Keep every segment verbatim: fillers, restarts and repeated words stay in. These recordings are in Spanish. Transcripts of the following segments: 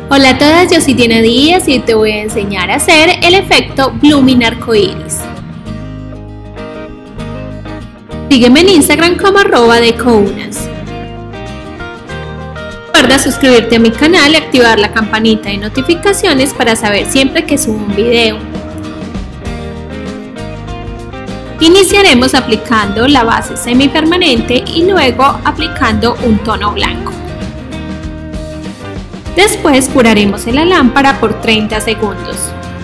Hola a todas, yo soy Diana Díaz y te voy a enseñar a hacer el efecto Blooming arcoiris. Sígueme en Instagram como arroba decounas. Recuerda suscribirte a mi canal y activar la campanita de notificaciones para saber siempre que subo un video. Iniciaremos aplicando la base semipermanente y luego aplicando un tono blanco. Después curaremos en la lámpara por treinta segundos.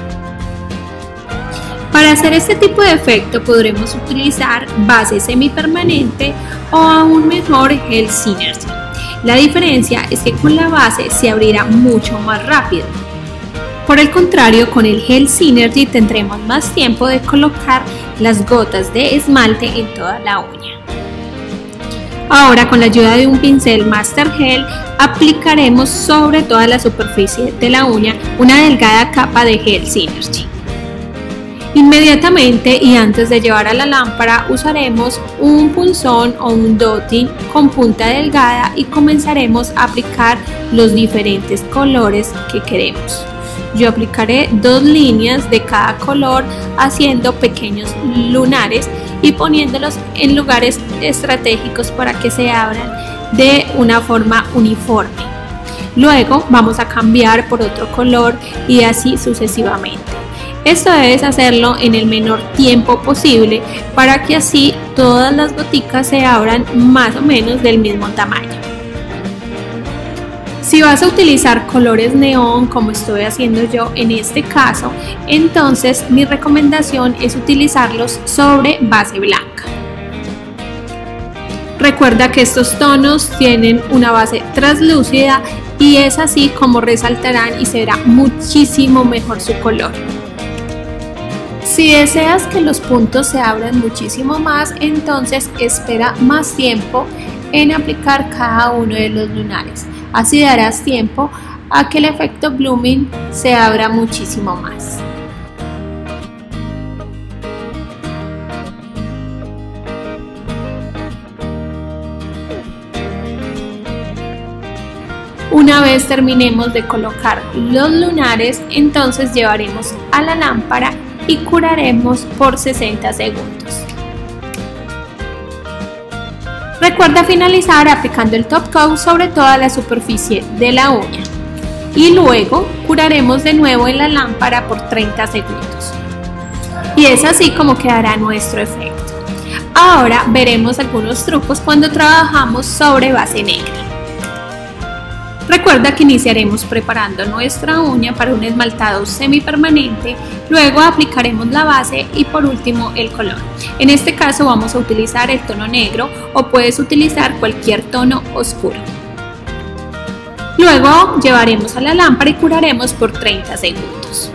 Para hacer este tipo de efecto podremos utilizar base semipermanente o aún mejor Gel Synergy. La diferencia es que con la base se abrirá mucho más rápido. Por el contrario, con el Gel Synergy tendremos más tiempo de colocar las gotas de esmalte en toda la uña. Ahora, con la ayuda de un pincel Master Gel, aplicaremos sobre toda la superficie de la uña una delgada capa de Gel Synergy. Inmediatamente y antes de llevar a la lámpara usaremos un punzón o un dotting con punta delgada y comenzaremos a aplicar los diferentes colores que queremos. Yo aplicaré dos líneas de cada color haciendo pequeños lunares y poniéndolos en lugares estratégicos para que se abran de una forma uniforme. Luego vamos a cambiar por otro color y así sucesivamente. Esto debes hacerlo en el menor tiempo posible para que así todas las goticas se abran más o menos del mismo tamaño. Si vas a utilizar colores neón como estoy haciendo yo en este caso, entonces mi recomendación es utilizarlos sobre base blanca. Recuerda que estos tonos tienen una base translúcida y es así como resaltarán y se verá muchísimo mejor su color. Si deseas que los puntos se abran muchísimo más, entonces espera más tiempo en aplicar cada uno de los lunares. Así darás tiempo a que el efecto Blooming se abra muchísimo más. Una vez terminemos de colocar los lunares, entonces llevaremos a la lámpara y curaremos por sesenta segundos. Recuerda finalizar aplicando el top coat sobre toda la superficie de la uña y luego curaremos de nuevo en la lámpara por treinta segundos. Y es así como quedará nuestro efecto. Ahora veremos algunos trucos cuando trabajamos sobre base negra. Recuerda que iniciaremos preparando nuestra uña para un esmaltado semipermanente, luego aplicaremos la base y por último el color. En este caso vamos a utilizar el tono negro o puedes utilizar cualquier tono oscuro. Luego llevaremos a la lámpara y curaremos por treinta segundos.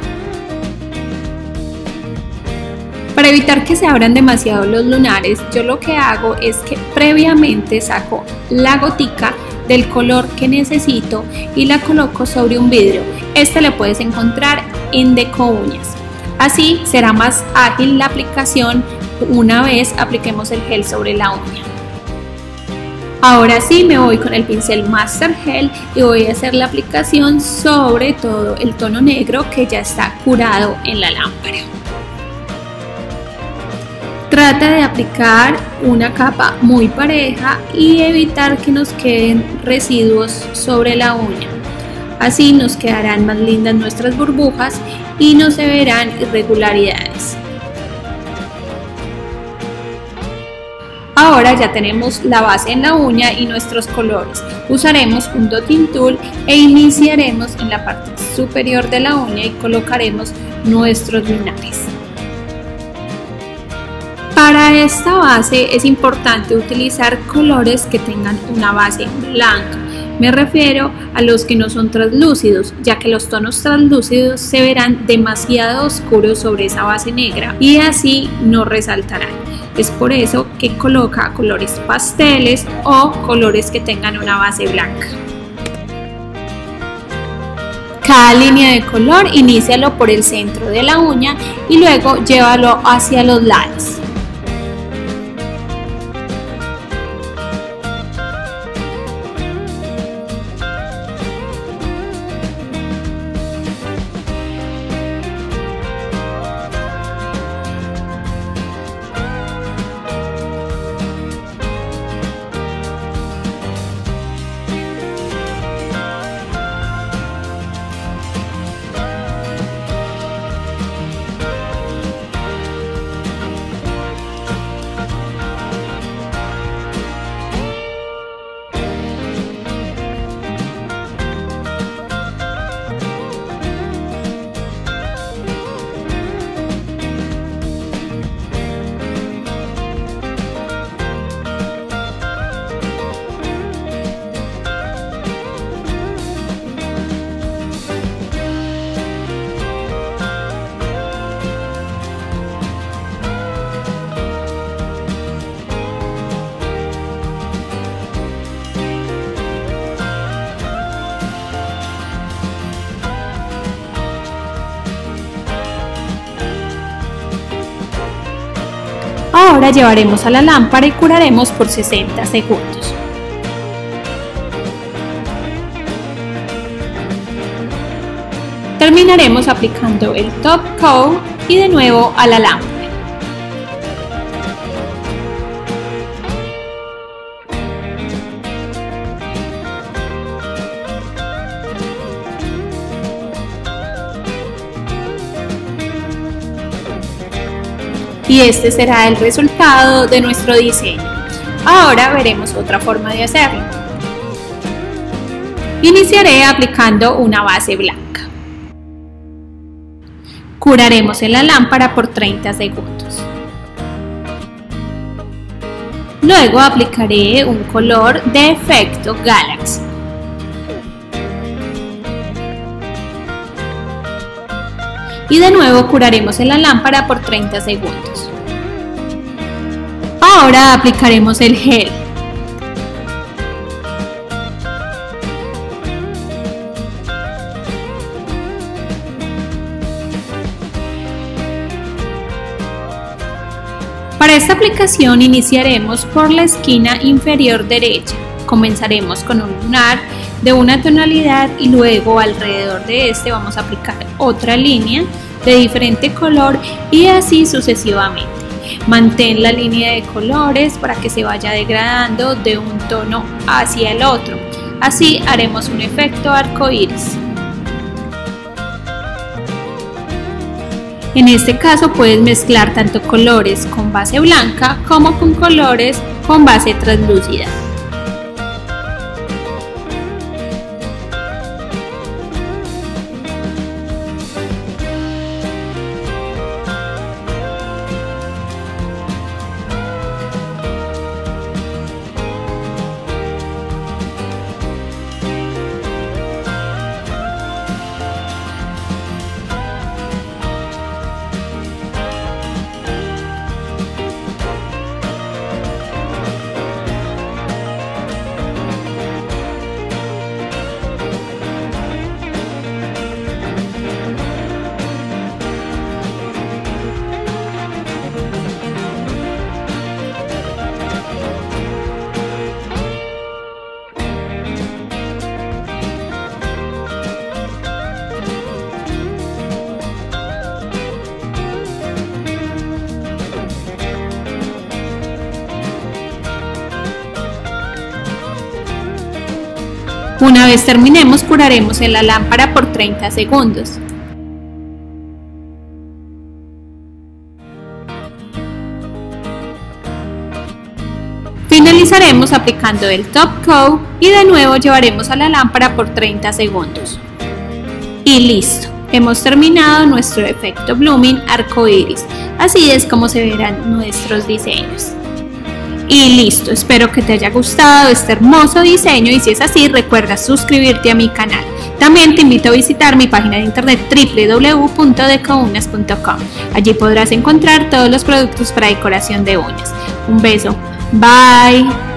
Para evitar que se abran demasiado los lunares, yo lo que hago es que previamente saco la gotica del color que necesito y la coloco sobre un vidrio. Este lo puedes encontrar en Decounas. Así será más ágil la aplicación una vez apliquemos el gel sobre la uña. Ahora sí me voy con el pincel Master Gel y voy a hacer la aplicación sobre todo el tono negro que ya está curado en la lámpara. Trata de aplicar una capa muy pareja y evitar que nos queden residuos sobre la uña. Así nos quedarán más lindas nuestras burbujas y no se verán irregularidades. Ahora ya tenemos la base en la uña y nuestros colores. Usaremos un dotting tool e iniciaremos en la parte superior de la uña y colocaremos nuestros lunares. Para esta base es importante utilizar colores que tengan una base blanca. Me refiero a los que no son translúcidos, ya que los tonos translúcidos se verán demasiado oscuros sobre esa base negra y así no resaltarán. Es por eso que coloca colores pasteles o colores que tengan una base blanca. Cada línea de color inícialo por el centro de la uña y luego llévalo hacia los lados. Ahora llevaremos a la lámpara y curaremos por sesenta segundos. Terminaremos aplicando el top coat y de nuevo a la lámpara. Y este será el resultado de nuestro diseño. Ahora veremos otra forma de hacerlo. Iniciaré aplicando una base blanca. Curaremos en la lámpara por treinta segundos. Luego aplicaré un color de efecto Galaxy. Y de nuevo curaremos en la lámpara por treinta segundos. Ahora aplicaremos el gel. Para esta aplicación iniciaremos por la esquina inferior derecha. Comenzaremos con un lunar de una tonalidad y luego alrededor de este vamos a aplicar otra línea de diferente color y así sucesivamente. Mantén la línea de colores para que se vaya degradando de un tono hacia el otro. Así haremos un efecto arco iris. En este caso puedes mezclar tanto colores con base blanca como con colores con base translúcida. Una vez terminemos, curaremos en la lámpara por treinta segundos. Finalizaremos aplicando el top coat y de nuevo llevaremos a la lámpara por treinta segundos. Y listo, hemos terminado nuestro efecto blooming arcoíris. Así es como se verán nuestros diseños. Y listo, espero que te haya gustado este hermoso diseño y si es así recuerda suscribirte a mi canal. También te invito a visitar mi página de internet w w w punto decouñas punto com. Allí podrás encontrar todos los productos para decoración de uñas. Un beso, bye.